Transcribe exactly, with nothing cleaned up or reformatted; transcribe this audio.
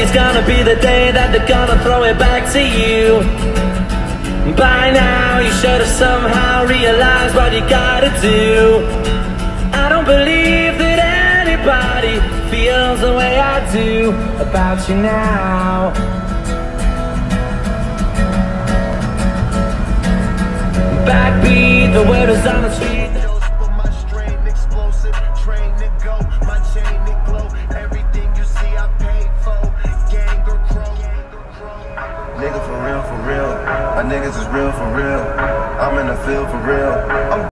Today's gonna be the day that they're gonna throw it back to you. By now you should have somehow realized what you gotta do. I don't believe that anybody feels the way I do about you now. Backbeat, the word is on the street.